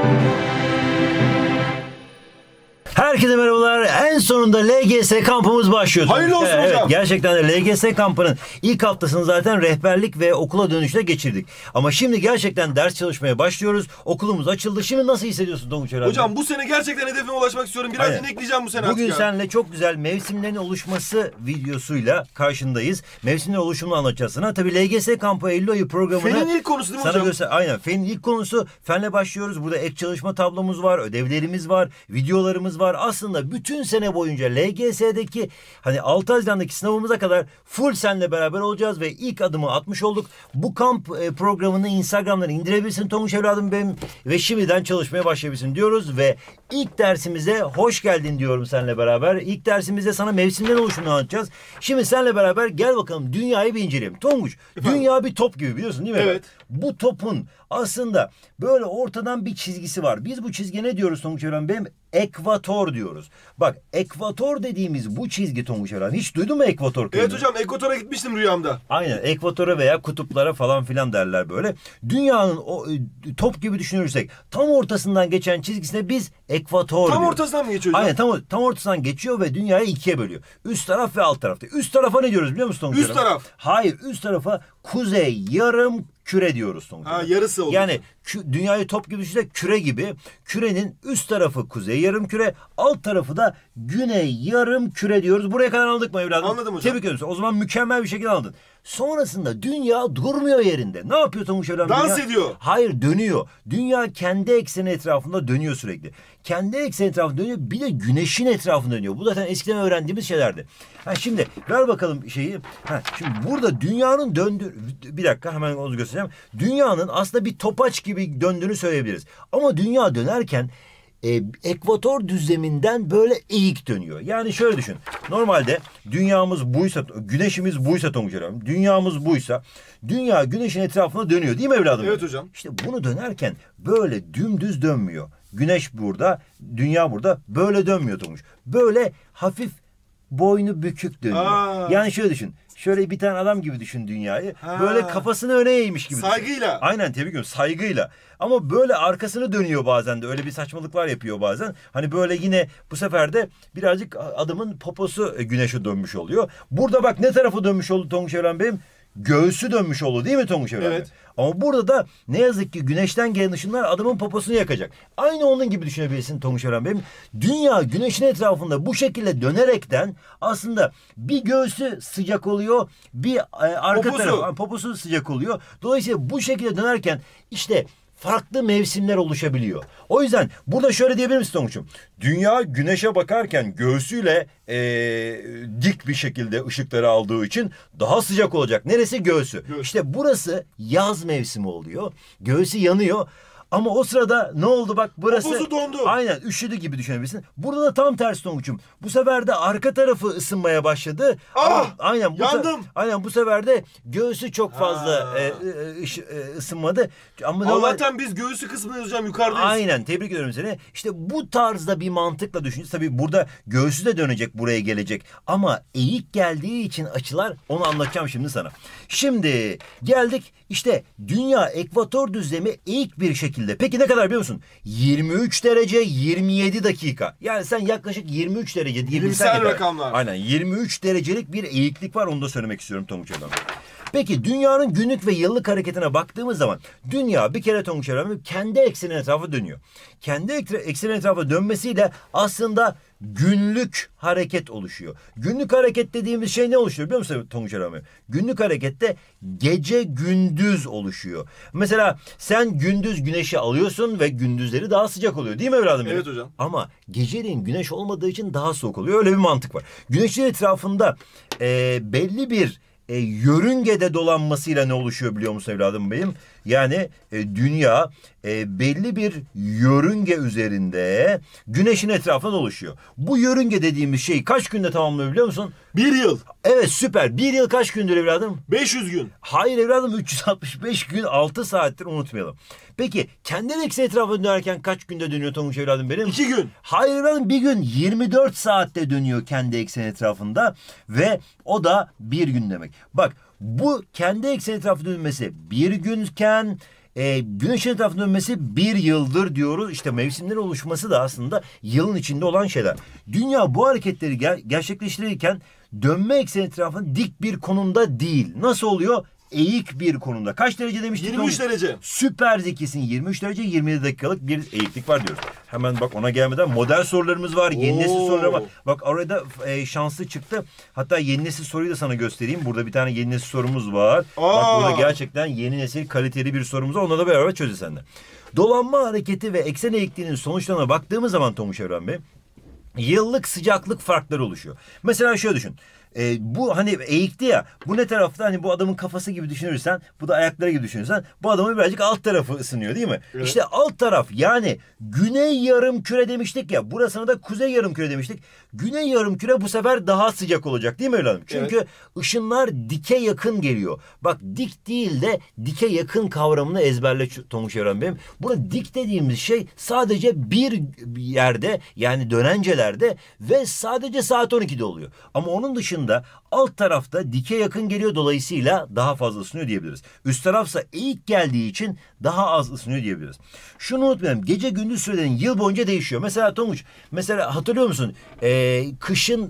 Herkese merhabalar. En sonunda LGS kampımız başlıyor. Hayırlı olsun hocam. Evet, gerçekten de LGS kampının ilk haftasını zaten rehberlik ve okula dönüşte geçirdik. Ama şimdi gerçekten ders çalışmaya başlıyoruz. Okulumuz açıldı. Şimdi nasıl hissediyorsun Tonguç herhalde? Hocam bu sene gerçekten hedefime ulaşmak istiyorum. Biraz emekleyeceğim bu sene Bugün artık ya. seninle çok güzel mevsimlerin oluşması videosuyla karşındayız. Mevsimlerin oluşumunu anlatacağız sana. Tabii LGS kampı Eylül ayı programını... Fen'in ilk konusu değil mi hocam? Aynen. Fen'in ilk konusu. Fen'le başlıyoruz. Burada ek çalışma tablomuz var. Ödevlerimiz var. Videolarımız var. Aslında bütün sene boyunca LGS'deki hani 6 Haziran'daki sınavımıza kadar full seninle beraber olacağız ve ilk adımı atmış olduk. Bu kamp programını Instagram'dan indirebilirsin Tonguç evladım benim ve şimdiden çalışmaya başlayabilirsin diyoruz ve ilk dersimize hoş geldin diyorum seninle beraber. İlk dersimizde sana mevsimlerin oluşumunu anlatacağız. Şimdi seninle beraber gel bakalım dünyayı bir inceleyelim. Tonguç, dünya bir top gibi biliyorsun değil mi? Evet. Bu topun aslında böyle ortadan bir çizgisi var. Biz bu çizgiye ne diyoruz Tonguç evladım benim? Ekvator diyoruz. Bak ekvator dediğimiz bu çizgi Tonguç evladım. Hiç duydun mu ekvator? Evet hocam, ekvatora gitmiştim rüyamda. Aynen, ekvatora veya kutuplara falan filan derler böyle. Dünyanın o top gibi düşünürsek tam ortasından geçen çizgisine biz ekvator Tam diyoruz. ortasından mı geçiyor hocam? Aynen tam ortasından geçiyor ve dünyayı ikiye bölüyor. Üst taraf ve alt tarafta. Üst tarafa ne diyoruz biliyor musun Tonguç? Üst taraf. Hayır, üst tarafa kuzey yarım küre diyoruz Tonguç. Ha, yarısı oldu. Yani dünyayı top gibi düşünsek küre gibi. Kürenin üst tarafı kuzey yarım küre, alt tarafı da güney yarım küre diyoruz. Buraya kadar anladık mı evladım? Anladım hocam. Tebrik ediyorum. O zaman mükemmel bir şekilde anladın. Sonrasında dünya durmuyor yerinde. Ne yapıyor Tonguç evladım? Dans Dünya? ediyor. Hayır, dönüyor. Dünya kendi ekseni etrafında dönüyor sürekli. Kendi ekseni etrafında dönüyor. Bir de güneşin etrafında dönüyor. Bu zaten eskiden öğrendiğimiz şeylerdi. Şimdi ver bakalım şeyi. Şimdi burada dünyanın bir dakika hemen onu göstereceğim. Dünyanın aslında bir topaç gibi döndüğünü söyleyebiliriz. Ama dünya dönerken ekvator düzleminden böyle eğik dönüyor. Yani şöyle düşün. Normalde dünyamız buysa, güneşimiz buysa Tonguç evladım, dünyamız buysa, dünya güneşin etrafında dönüyor değil mi evladım? Evet hocam. İşte bunu dönerken böyle dümdüz dönmüyor. Güneş burada, dünya burada, böyle dönmüyor Tonguç. Böyle hafif boynu bükük dönüyor. Yani şöyle düşün. Şöyle bir tane adam gibi düşün dünyayı. Böyle kafasını öne eğmiş gibi. Saygıyla. Düşün. Aynen, tebrik ediyorum. Saygıyla. Ama böyle arkasını dönüyor bazen de. Öyle bir saçmalıklar yapıyor bazen. Hani böyle yine bu sefer de birazcık adamın poposu güneşe dönmüş oluyor. Burada bak ne tarafa dönmüş oldu Tonguç evladım benim? Göğsü dönmüş oldu değil mi Tonguç evladım? Evet. Ama burada da ne yazık ki güneşten gelen ışınlar adamın poposunu yakacak. Aynı onun gibi düşünebilirsin Tonguç evladım benim. Dünya güneşin etrafında bu şekilde dönerekten aslında bir göğsü sıcak oluyor, bir arka tarafı poposu sıcak oluyor. Dolayısıyla bu şekilde dönerken işte farklı mevsimler oluşabiliyor. O yüzden burada şöyle diyebilir misin Tonguç'um? Dünya güneşe bakarken göğsüyle dik bir şekilde ışıkları aldığı için daha sıcak olacak. Neresi? Göğsü. İşte burası yaz mevsimi oluyor. Göğsü yanıyor. Ama o sırada ne oldu bak burası... Poposu dondu. Aynen, üşüdü gibi düşünebilirsin. Burada da tam tersi Tonguç'um. Bu sefer de arka tarafı ısınmaya başladı. Aynen, yandım. Aynen, bu sefer de göğsü çok fazla ısınmadı. Ama Allah'tan biz göğsü kısmındayız hocam, yukarıdayız. Aynen, tebrik ediyorum seni. İşte bu tarzda bir mantıkla düşüneceğiz. Tabii burada göğsü de dönecek, buraya gelecek. Ama eğik geldiği için açılar, onu anlatacağım şimdi sana. Şimdi geldik işte dünya ekvator düzlemi eğik bir şekilde. Peki ne kadar biliyor musun? 23 derece 27 dakika. Yani sen yaklaşık 23 derece bilimsel rakamlar. Aynen, 23 derecelik bir eğiklik var, onu da söylemek istiyorum Tonguç evladım. Peki dünyanın günlük ve yıllık hareketine baktığımız zaman dünya bir kere Tonguç evladım kendi ekseni etrafı dönüyor. Kendi ekseni etrafı dönmesiyle aslında günlük hareket oluşuyor. Günlük hareket dediğimiz şey ne oluşuyor biliyor musun Tonguç evladım? Günlük harekette gece gündüz oluşuyor. Mesela sen gündüz güneşi alıyorsun ve gündüzleri daha sıcak oluyor değil mi evladım? Evet hocam. Ama geceleyin güneş olmadığı için daha soğuk oluyor. Öyle bir mantık var. Güneşin etrafında belli bir yörüngede dolanmasıyla ne oluşuyor biliyor musun evladım benim? Yani dünya belli bir yörünge üzerinde güneşin etrafında dolaşıyor. Bu yörünge dediğimiz şeyi kaç günde tamamlıyor biliyor musun? 1 yıl. Evet, süper. 1 yıl kaç gündür evladım? 500 gün. Hayır evladım, 365 gün 6 saattir, unutmayalım. Peki kendi ekseni etrafında dönerken kaç günde dönüyor Tonguç evladım benim? 2 gün. Hayır evladım, bir gün 24 saatte dönüyor kendi ekseni etrafında ve o da bir gün demek. Bak, bu kendi ekseni etrafında dönmesi bir günken Güneşin etrafında dönmesi 1 yıldır diyoruz. İşte mevsimlerin oluşması da aslında yılın içinde olan şeyler. Dünya bu hareketleri gerçekleştirirken dönme ekseni etrafında dik bir konumda değil. Nasıl oluyor? Eğik bir konumda. Kaç derece demiştik? 23 derece. Süper zekisin, 23 derece 27 dakikalık bir eğiklik var diyoruz. Hemen bak ona gelmeden model sorularımız var. Yeni nesil sorular var. Bak orada şanslı çıktı. Hatta yeni nesil soruyu da sana göstereyim. Burada bir tane yeni nesil sorumuz var. Bak burada gerçekten yeni nesil kaliteli bir sorumuz var. Onunla da beraber çözeceğiz seninle. Dolanma hareketi ve eksen eğikliğinin sonuçlarına baktığımız zaman Tonguç Evren Bey, yıllık sıcaklık farkları oluşuyor. Mesela şöyle düşün. Bu hani eğikti ya, bu ne tarafta, hani bu adamın kafası gibi düşünürsen, bu da ayakları gibi düşünürsen, bu adamın birazcık alt tarafı ısınıyor değil mi? Evet. İşte alt taraf, yani güney yarımküre demiştik ya, burasına da kuzey yarımküre demiştik. Güney yarımküre bu sefer daha sıcak olacak değil mi evladım? Çünkü evet, ışınlar dike yakın geliyor. Bak, dik değil de dike yakın kavramını ezberle Tonguç Evren benim. Buna dik dediğimiz şey sadece bir yerde, yani dönencelerde ve sadece saat 12'de oluyor. Ama onun dışında alt tarafta dike yakın geliyor, dolayısıyla daha fazla ısınıyor diyebiliriz. Üst tarafsa eğik geldiği için daha az ısınıyor diyebiliriz. Şunu unutmayalım, gece gündüz süreleri yıl boyunca değişiyor. Mesela Tonguç, mesela hatırlıyor musun? Kışın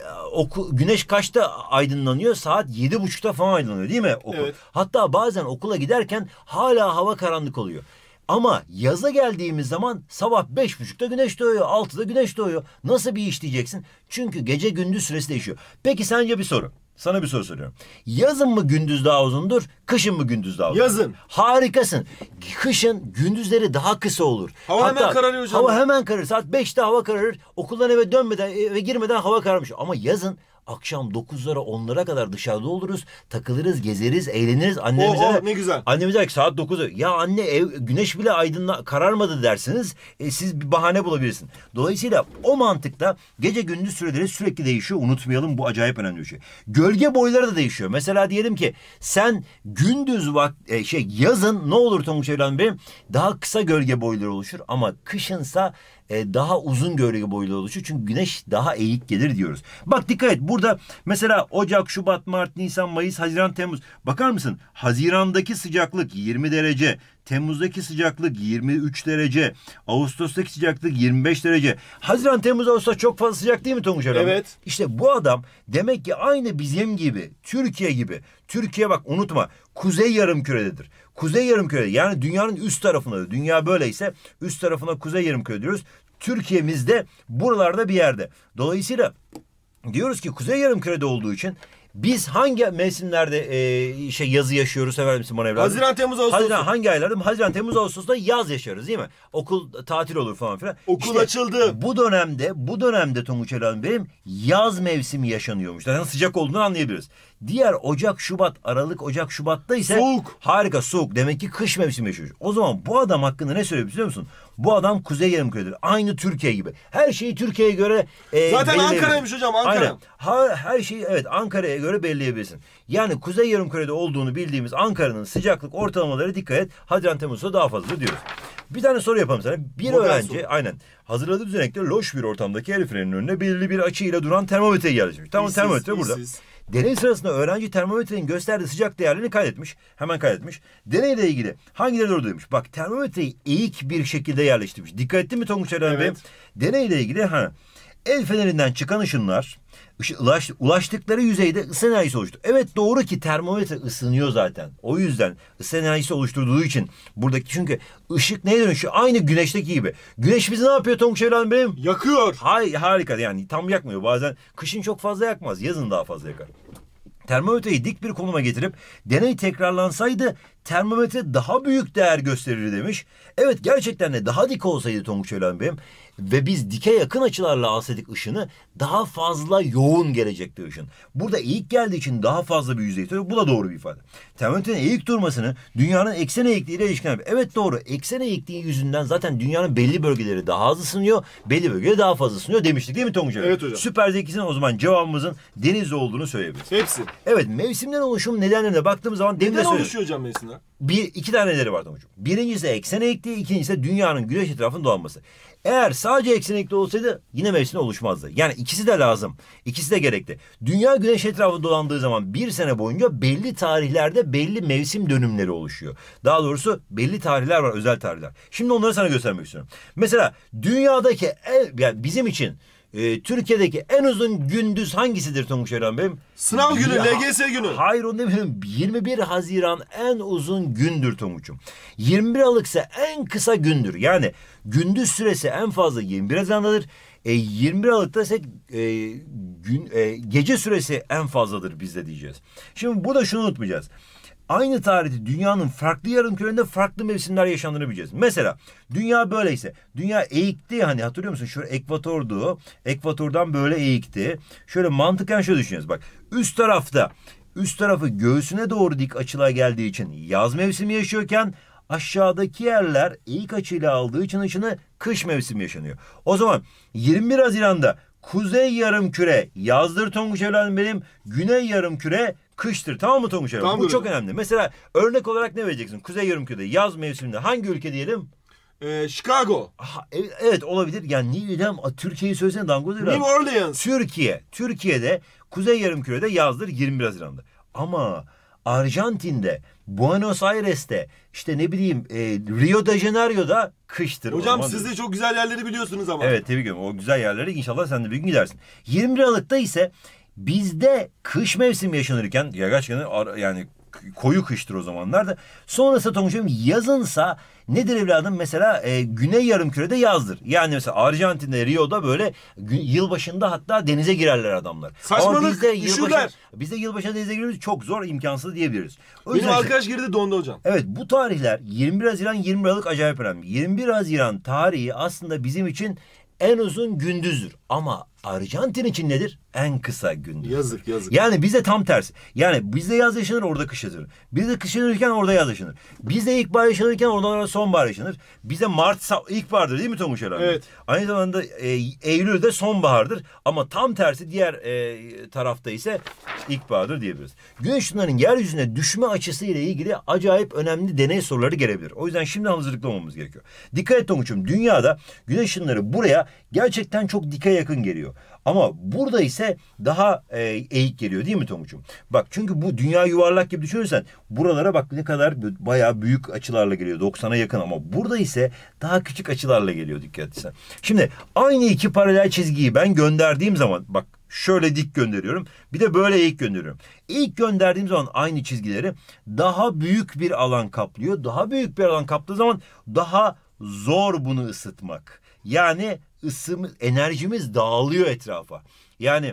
güneş kaçta aydınlanıyor? Saat 7.30'da falan aydınlanıyor değil mi okul? Evet. Hatta bazen okula giderken hala hava karanlık oluyor. Ama yaza geldiğimiz zaman sabah 5.30'da güneş doğuyor, 6'da güneş doğuyor. Nasıl bir iş diyeceksin? Çünkü gece gündüz süresi değişiyor. Peki sence bir soru. Sana bir soru soruyorum. Yazın mı gündüz daha uzundur, kışın mı gündüz daha uzundur? Yazın. Harikasın. Kışın gündüzleri daha kısa olur. Hava hemen kararıyor hocam. Hava hemen kararır. Saat 5'te hava kararır. Okuldan eve girmeden hava kararmış. Ama yazın akşam 9'lara 10'lara kadar dışarıda oluruz. Takılırız, gezeriz, eğleniriz. Annemize ne güzel. Annemize saat 9'da. Ya anne, güneş bile kararmadı dersiniz. Siz bir bahane bulabilirsin. Dolayısıyla o mantıkta gece gündüz süreleri sürekli değişiyor. Unutmayalım, bu acayip önemli bir şey. Gölge boyları da değişiyor. Mesela diyelim ki sen gündüz yazın ne olur Tonguç Evren Bey? Daha kısa gölge boyları oluşur ama kışınsa daha uzun gölge boyları oluşur. Çünkü güneş daha eğik gelir diyoruz. Bak dikkat et. Burada mesela Ocak, Şubat, Mart, Nisan, Mayıs, Haziran, Temmuz. Bakar mısın? Haziran'daki sıcaklık 20 derece. Temmuz'daki sıcaklık 23 derece. Ağustos'taki sıcaklık 25 derece. Haziran, Temmuz, Ağustos çok fazla sıcak değil mi Tonguç Evren? Evet. İşte bu adam demek ki aynı bizim gibi, Türkiye gibi. Türkiye bak unutma, kuzey yarımkürededir. Kuzey yarımkürede, yani dünyanın üst tarafında. Dünya böyleyse üst tarafına kuzey yarımküre diyoruz. Türkiye'mizde buralarda bir yerde. Dolayısıyla diyoruz ki kuzey yarımkürede olduğu için biz hangi mevsimlerde yazı yaşıyoruz, sever misin bana evladım? Haziran, Temmuz, Ağustos. Hangi aylarda? Haziran, Temmuz, Ağustos'ta yaz yaşarız değil mi? Okul tatil olur falan filan. Okul işte açıldı. Bu dönemde Tonguç Evren benim yaz mevsimi yaşanıyormuş. Zaten sıcak olduğunu anlayabiliriz. Diğer Ocak, Şubat, Aralık, Ocak, Şubat'ta ise soğuk. Harika, soğuk. Demek ki kış mevsimi yaşıyor. O zaman bu adam hakkında ne söylüyor biliyor musun? Bu adam kuzey yarımküredir. Aynı Türkiye gibi. Her şeyi Türkiye'ye göre zaten Ankara'ymış hocam, Ankara. Aynen. Her şeyi evet Ankara'ya göre belirleyebilirsin. Yani kuzey yarımkürede olduğunu bildiğimiz Ankara'nın sıcaklık ortalamaları, dikkat et, Haziran, Temmuz'da daha fazla diyoruz. Bir tane soru yapalım sana. Bir öğrenci aynen hazırladığı düzenekte loş bir ortamdaki el frenin önüne belirli bir açıyla duran termometreyi yerleştirmiş. Tamam, termometre burada. Deney sırasında öğrenci termometrenin gösterdiği sıcak değerlerini kaydetmiş. Hemen kaydetmiş. Deneyle ilgili hangileri doğru demiş? Bak, termometreyi eğik bir şekilde yerleştirmiş. Dikkat ettin mi Tonguç Evren Bey? Evet. Deneyle ilgili el fenerinden çıkan ışınlar ulaştıkları yüzeyde ısı enerjisi oluştu. Evet, doğru ki termometre ısınıyor zaten. O yüzden ısı enerjisi oluşturduğu için buradaki, çünkü ışık neye dönüşüyor? Aynı güneşteki gibi. Güneş bizi ne yapıyor Tonguç Evren benim? Yakıyor. Harika, yani tam yakmıyor. Bazen kışın çok fazla yakmaz. Yazın daha fazla yakar. Termometreyi dik bir konuma getirip deney tekrarlansaydı termometre daha büyük değer gösterir demiş. Evet, gerçekten de daha dik olsaydı Tonguç Evren Bey'im ve biz dike yakın açılarla alsaydık ışını, daha fazla yoğun gelecekti ışın. Burada eğik geldiği için daha fazla bir yüzey tutuyor. Bu da doğru bir ifade. Termometrenin eğik durmasını dünyanın eksen eğikliğiyle ilişkilendir. Evet, doğru. Eksen eğikliği yüzünden zaten dünyanın belli bölgeleri daha az ısınıyor, belli bölgeleri daha fazla ısınıyor demiştik değil mi Tonguç Evren? Evet hocam. Süper zekisinin o zaman cevabımızın denizde olduğunu söyleyebiliriz. Hepsi. Evet, mevsimlerin oluşum nedenlerine baktığımız zaman neden oluşuyor hocam mevsimler? aslında. İki tane nedeni var Tonguç'um. Birincisi eksen eğikliği, ikincisi dünyanın güneş etrafında dolanması. Eğer sadece eksen eğikliği olsaydı yine mevsim oluşmazdı. Yani ikisi de lazım. İkisi de gerekli. Dünya güneş etrafında dolandığı zaman bir sene boyunca belli tarihlerde belli mevsim dönümleri oluşuyor. Daha doğrusu belli tarihler var, özel tarihler. Şimdi onları sana göstermek istiyorum. Mesela dünyadaki yani bizim için Türkiye'deki en uzun gündüz hangisidir Tonguç Eren Bey'im? Sınav günü, LGS günü. Hayır, onu demiyorum. 21 Haziran en uzun gündür Tonguç'um. 21 Aralık ise en kısa gündür. Yani gündüz süresi en fazla 21 Haziran'dadır. 21 Aralık'ta ise gece süresi en fazladır bizde diyeceğiz. Şimdi burada şunu unutmayacağız. Aynı tarihte dünyanın farklı yarımkürelerinde farklı mevsimler yaşandığını bileceğiz. Mesela dünya böyleyse, dünya eğikti, hani hatırlıyor musun? Şöyle ekvatordu. Ekvatordan böyle eğikti. Şöyle mantıken şöyle düşünüyoruz. Bak üst tarafı göğsüne doğru dik açılar geldiği için yaz mevsimi yaşıyorken aşağıdaki yerler eğik açıyla aldığı için ışını kış mevsimi yaşanıyor. O zaman 21 Haziran'da kuzey yarımküre yazdır Tonguç evladım benim. Güney yarımküre kıştır. Tamam mı Tonguç evladım? Tamam, bu çok önemli. Mesela örnek olarak ne vereceksin? Kuzey yarımkürede yaz mevsiminde hangi ülke diyelim? Chicago. Evet olabilir. Yani Türkiye'yi söylesene dangoz evladım. New Orleans. Türkiye'de kuzey yarımkürede yazdır 21 Haziran'da. Ama Arjantin'de, Buenos Aires'te, işte ne bileyim Rio de Janeiro'da kıştır. Hocam siz de çok güzel yerleri biliyorsunuz ama. Evet, tebrik ediyorum. O güzel yerlere inşallah sen de bir gün gidersin. 21 Aralık'ta ise bizde kış mevsimi yaşanırken ya gerçekten yani koyu kıştır o zamanlarda. Sonrası Tonguç'um yazınsa nedir evladım? Mesela güney yarımkürede yazdır. Yani mesela Arjantin'de, Rio'da böyle yılbaşında hatta denize girerler adamlar. Saçmalık, üşürler. Bizde yılbaşında denize girmemiz çok zor, imkansız diyebiliriz. Benim arkadaş girdi, dondu hocam. Evet, bu tarihler 21 Haziran 21 Aralık acayip önemli. 21 Haziran tarihi aslında bizim için en uzun gündüzdür. Ama Arjantin için nedir? En kısa gündüz. Yazık. Yani bizde tam tersi. Yani bizde yaz yaşanır, orada kış yaşanır. Bizde kış yaşanırken orada yaz yaşanır. Bizde ilkbahar yaşanırken oradan sonbahar yaşanır. Bizde Mart ilkbahardır değil mi Tonguç herhalde? Evet. Aynı zamanda Eylül'de sonbahardır. Ama tam tersi diğer tarafta ise ilkbahardır diyebiliriz. Güneş ışınlarının yeryüzüne düşme açısı ile ilgili acayip önemli deney soruları gelebilir. O yüzden şimdi hazırlıklı olmamız gerekiyor. Dikkat et Tonguç'um, dünyada güneş ışınları buraya gerçekten çok dike yakın geliyor. Ama burada ise daha eğik geliyor değil mi Tonguç'um? Bak, çünkü bu dünya yuvarlak gibi düşünürsen buralara bak ne kadar bayağı büyük açılarla geliyor. 90'a yakın, ama burada ise daha küçük açılarla geliyor, dikkat etsen. Şimdi aynı iki paralel çizgiyi ben gönderdiğim zaman bak şöyle dik gönderiyorum. Bir de böyle eğik gönderiyorum. İlk gönderdiğim zaman aynı çizgileri daha büyük bir alan kaplıyor. Daha büyük bir alan kaptığı zaman daha zor bunu ısıtmak. Yani enerjimiz dağılıyor etrafa. Yani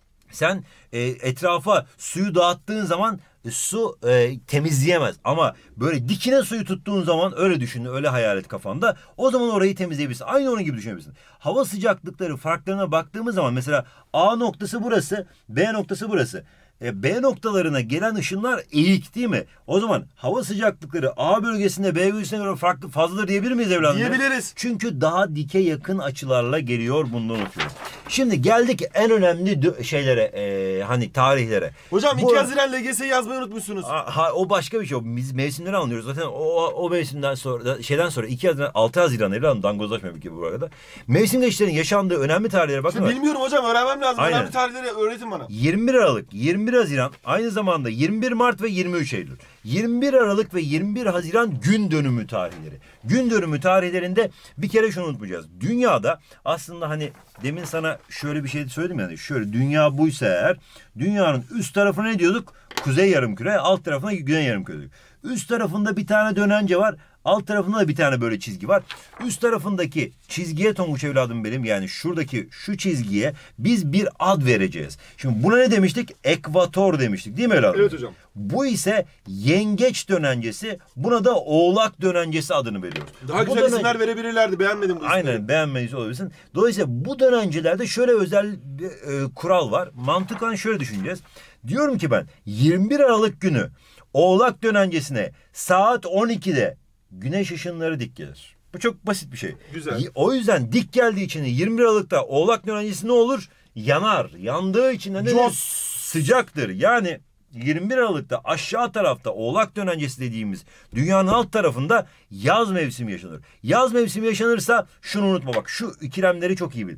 sen etrafa suyu dağıttığın zaman su temizleyemez. Ama böyle dikine suyu tuttuğun zaman, öyle düşün, öyle hayal et kafanda. O zaman orayı temizleyebilirsin. Aynı onun gibi düşünebilirsin. Hava sıcaklıkları farklarına baktığımız zaman mesela A noktası burası, B noktası burası. B noktalarına gelen ışınlar eğik değil mi? O zaman hava sıcaklıkları A bölgesinde B bölgesine göre fazladır diyebilir miyiz evladım? Diyebiliriz. Çünkü daha dike yakın açılarla geliyor, bundan unutuyorum. Şimdi geldik en önemli şeylere, hani tarihlere. Hocam 2 Haziran LGS'yi yazmayı unutmuşsunuz. O başka bir şey. Biz mevsimleri anlıyoruz. Zaten o mevsimden sonra 2 Haziran 6 Haziran evladım, dangozlaşmıyor ki bu arada. Mevsim geçişlerinin yaşandığı önemli tarihlere bakın. Bilmiyorum hocam, öğrenmem lazım. Aynen. Önemli tarihleri öğretin bana. 21 Aralık, 21 Haziran, aynı zamanda 21 Mart ve 23 Eylül. 21 Aralık ve 21 Haziran gün dönümü tarihleri. Gün dönümü tarihlerinde bir kere şunu unutmayacağız. Dünyada aslında hani demin sana şöyle bir şey söyledim, yani şöyle dünya buysa eğer, dünyanın üst tarafına ne diyorduk? Kuzey yarımküre, alt tarafına güney yarımküre diyorduk. Üst tarafında bir tane dönence var. Alt tarafında da bir tane böyle çizgi var. Üst tarafındaki çizgiye Tonguç evladım benim, yani şuradaki şu çizgiye biz bir ad vereceğiz. Şimdi buna ne demiştik? Ekvator demiştik değil mi evladım? Evet hocam. Bu ise yengeç dönencesi. Buna da oğlak dönencesi adını veriyoruz. Daha güzel isimler verebilirlerdi. Beğenmedim bu isimleri. Aynen, beğenmeniz olabilirsin. Dolayısıyla bu dönencelerde şöyle özel bir kural var. Mantıken şöyle düşüneceğiz. Diyorum ki ben 21 Aralık günü oğlak dönencesine saat 12'de güneş ışınları dik gelir. Bu çok basit bir şey. Güzel. O yüzden dik geldiği için 21 Aralık'ta oğlak dönencesi ne olur? Yanar. Yandığı için de sıcaktır. Yani 21 Aralık'ta aşağı tarafta Oğlak dönencesi dediğimiz dünyanın alt tarafında yaz mevsimi yaşanır. Yaz mevsimi yaşanırsa şunu unutma, bak şu ikilemleri çok iyi bil.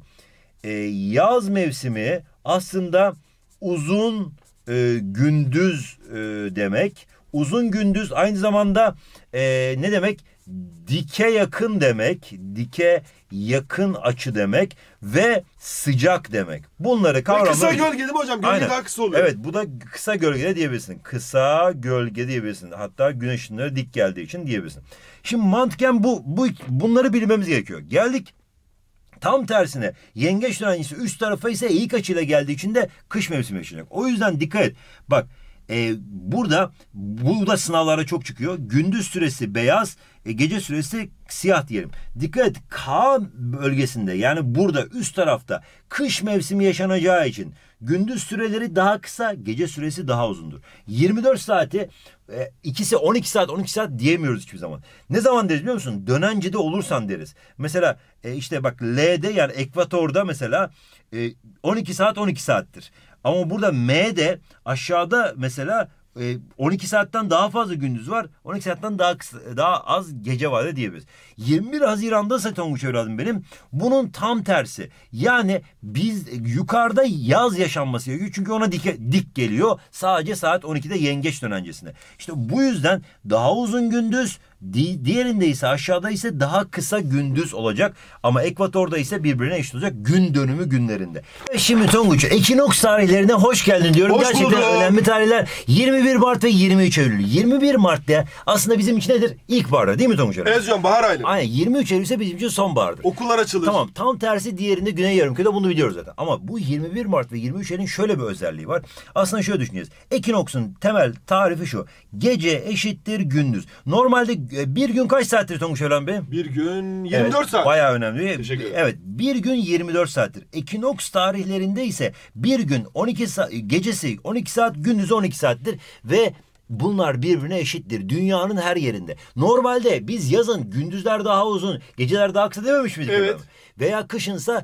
Yaz mevsimi aslında uzun gündüz demek. Uzun gündüz aynı zamanda ne demek? Dike yakın demek. Dike yakın açı demek ve sıcak demek. Bunları kavramlar. Kısa gölge değil mi hocam? Gölge daha kısa oluyor. Evet, bu da kısa gölge de diyebilirsin. Kısa gölge diyebilirsin. Hatta güneş ışınları dik geldiği için diyebilirsin. Şimdi mantıken bunları bilmemiz gerekiyor. Geldik tam tersine, yengeç dönencesi üst tarafa ise eğik açıyla geldiği için de kış mevsimi yaşanacak. O yüzden dikkat et. Bak burada bu da sınavlara çok çıkıyor. Gündüz süresi beyaz, gece süresi siyah diyelim. Dikkat et, K bölgesinde yani burada üst tarafta kış mevsimi yaşanacağı için gündüz süreleri daha kısa, gece süresi daha uzundur. 24 saati ikisi 12 saat diyemiyoruz hiçbir zaman. Ne zaman deriz biliyor musun? Dönencede olursan deriz. Mesela işte bak L'de yani ekvatorda mesela 12 saattir. Ama burada M'de aşağıda mesela 12 saatten daha fazla gündüz var. 12 saatten daha az gece var da diyebiliriz. 21 Haziran'da ise Tonguç evladım benim bunun tam tersi. Yani biz yukarıda yaz yaşanması gerekiyor. Çünkü ona dik geliyor. Sadece saat 12'de yengeç dönencesine. İşte bu yüzden daha uzun gündüz, diğerinde ise aşağıda ise daha kısa gündüz olacak. Ama ekvatorda ise birbirine eşit olacak gün dönümü günlerinde. Şimdi Tonguç, ekinoks tarihlerine hoş geldin diyorum. Hoş Gerçekten bulduk. önemli tarihler. 21 Mart ve 23 Eylül. 21 Mart'ta aslında bizim için nedir? İlkbaharda değil mi Tonguç? Evet hocam, bahar ayları. Aynen, 23 Eylül ise bizim için sonbahardır. Okullar açılır. Tamam, tam tersi diğerinde Güney Yarımküre'de, bunu biliyoruz zaten. Ama bu 21 Mart ve 23 Eylül'ün şöyle bir özelliği var. Aslında şöyle düşüneceğiz. Ekinoksun temel tarifi şu: gece eşittir gündüz. Normalde bir gün kaç saattir Tonguç Evren Bey? Bir gün 24 saat. Bayağı önemli. Teşekkür ederim. Evet, bir gün 24 saattir. Ekinoks tarihlerinde ise bir gün 12 saat, gecesi 12 saat, gündüzü 12 saattir ve bunlar birbirine eşittir dünyanın her yerinde. Normalde biz yazın gündüzler daha uzun, geceler daha kısa dememiş miydik? Evet. Veya kışınsa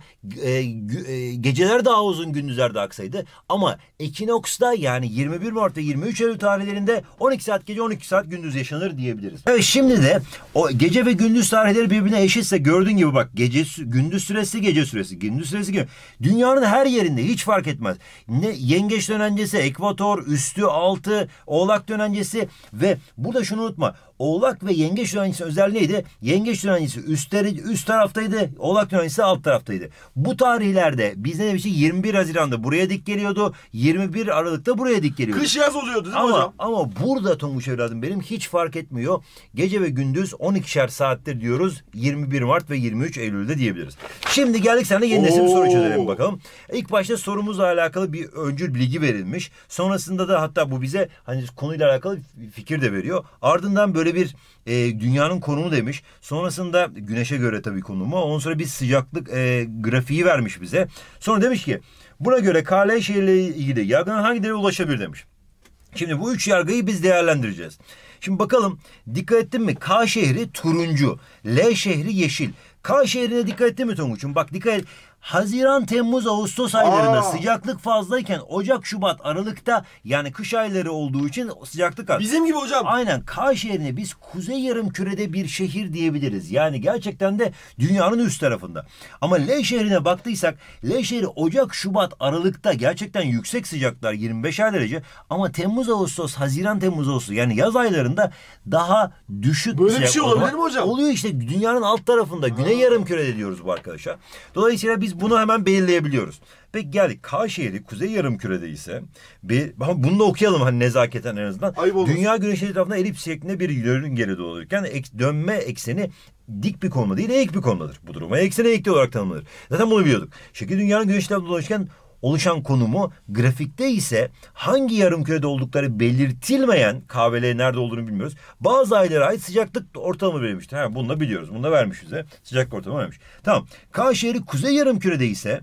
geceler daha uzun, gündüzler daha kısaydı. Ama ekinoksta yani 21 Mart ve 23 Eylül tarihlerinde 12 saat gece 12 saat gündüz yaşanır diyebiliriz. Evet, şimdi de o gece ve gündüz tarihleri birbirine eşitse gördüğün gibi bak, gündüz süresi gece süresi, gündüz süresi gibi. Dünyanın her yerinde hiç fark etmez. Ne yengeç dönencesi, ekvator, üstü altı, oğlak dönencesi ve burada şunu unutma. Oğlak ve yengeç dönencesi özelliği neydi? Yengeç dönencesi üst taraftaydı, oğlak dönencesi alt taraftaydı. Bu tarihlerde biz ne demiştik? 21 Haziran'da buraya dik geliyordu. 21 Aralık'ta buraya dik geliyordu. Kış yaz oluyordu değil mi hocam? Ama burada Tonguç evladım benim hiç fark etmiyor. Gece ve gündüz 12'şer saattir diyoruz. 21 Mart ve 23 Eylül'de diyebiliriz. Şimdi geldik seninle yeni nesil bir soru çözelim bakalım. İlk başta sorumuzla alakalı bir öncül bilgi verilmiş. Sonrasında da hatta bu bize hani konuyla alakalı fikir de veriyor. Ardından böyle bir dünyanın konumu demiş. Sonrasında güneşe göre tabii konumu. Ondan sonra bir sıcaklık grafiği vermiş bize. Sonra demiş ki buna göre KL şehirle ilgili yargılan hangi değere ulaşabilir demiş. Şimdi bu üç yargıyı biz değerlendireceğiz. Şimdi bakalım, dikkat ettin mi? K şehri turuncu, L şehri yeşil. K şehrine dikkat ettin mi Tonguç'um? Bak dikkat et. Haziran, Temmuz, Ağustos aylarında sıcaklık fazlayken Ocak, Şubat, Aralık'ta yani kış ayları olduğu için sıcaklık az. Bizim gibi hocam. Aynen, K şehrine biz Kuzey Yarımküre'de bir şehir diyebiliriz. Yani gerçekten de dünyanın üst tarafında. Ama L şehrine baktıysak L şehri Ocak, Şubat, Aralık'ta gerçekten yüksek sıcaklar 25'er derece. Ama Temmuz, Ağustos, Haziran, Temmuz, Ağustos yani yaz aylarında daha düşük böyle sıcak. Bir şey olabilir mi hocam? Oluyor işte, dünyanın alt tarafında Güney Yarımküre'de diyoruz bu arkadaşa. Dolayısıyla biz bunu hemen belirleyebiliyoruz. Peki geldik, K şehri Kuzey Yarımküre'de ise bunu da okuyalım hani nezaketen en azından. Dünya güneşin etrafında elips şeklinde bir yörüngede dolanırken dönme ekseni dik bir konumda değil, eğik bir konumdadır. Bu duruma ekseni eğikli olarak tanımlanır. Zaten bunu biliyorduk. Şekil dünyanın güneş etrafında dolanırken oluşan konumu, grafikte ise hangi yarımkürede oldukları belirtilmeyen, KVL nerede olduğunu bilmiyoruz. Bazı aylara ait sıcaklık ortalama verilmiştir. Bunu da biliyoruz. Bunu da vermiş bize. Sıcaklık ortalama vermiş. Tamam. K şehri Kuzey Yarımküre'de ise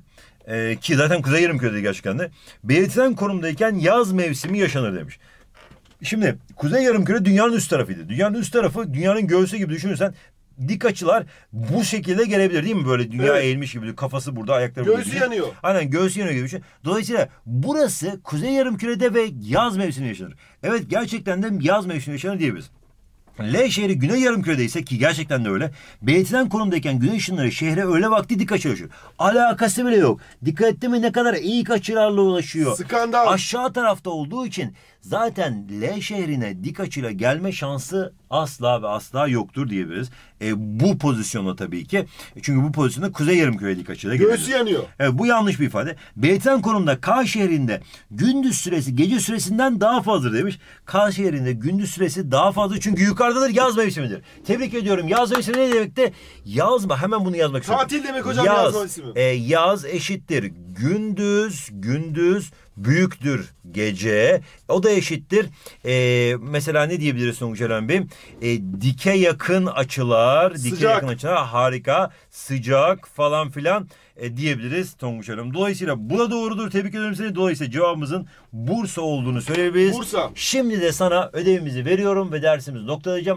ki zaten Kuzey Yarımküre'de gerçekten de belirtilen konumdayken yaz mevsimi yaşanır demiş. Şimdi Kuzey Yarımküre dünyanın üst tarafıydı. Dünyanın üst tarafı dünyanın göğsü gibi düşünürsen dik açılar bu şekilde gelebilir değil mi? Böyle dünya Evet. eğilmiş gibi, kafası burada, ayakları burada. Göğsü gibi. yanıyor. Aynen, göğsü yanıyor gibi bir şey. Dolayısıyla burası Kuzey Yarımküre'de ve yaz mevsiminde yaşanır. Evet, gerçekten de yaz mevsiminde yaşanır diyebiliriz. L şehri Güney Yarımküre'de ise, ki gerçekten de öyle, belirtilen konumdayken güneş ışınları şehre öğle vakti dik açıyla ulaşıyor. Alakası bile yok. Dikkat ettin mi ne kadar eğik açılarla ulaşıyor. Skandal. Aşağı tarafta olduğu için zaten L şehrine dik açıyla gelme şansı asla ve asla yoktur diyebiliriz. Bu pozisyonda tabii ki. Çünkü bu pozisyonda Kuzey Yarımküre'ye dik açıyla gelebilir. Göğsü yanıyor. Evet, bu yanlış bir ifade. Belirtilen konumda K şehrinde gündüz süresi gece süresinden daha fazladır demiş. K şehrinde gündüz süresi daha fazla çünkü yukarıdadır, yaz mevsimidir. Tebrik ediyorum. Yaz mevsimi ne demekti? Yaz mı? Hemen bunu yazmak istiyorum. Tatil demek hocam, yaz mevsimi. Yaz eşittir gündüz büyüktür gece. O da eşittir. Mesela ne diyebiliriz Tonguç Eren Bey? Dike yakın açılar. Dike Sıcak. yakın açılar. Harika. Sıcak falan filan diyebiliriz Tonguç Hanım. Dolayısıyla bu da doğrudur. Tebrik ederim seni. Dolayısıyla cevabımızın Bursa olduğunu söyleyebiliriz. Bursa. Şimdi de sana ödevimizi veriyorum ve dersimizi noktalayacağım.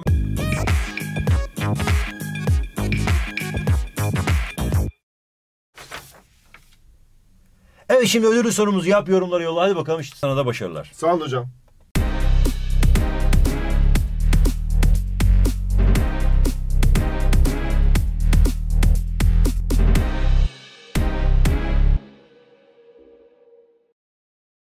Evet, şimdi ödüllü sorumuzu yap, yorumları yolla. Hadi bakalım, işte sana da başarılar. Sağ olun hocam.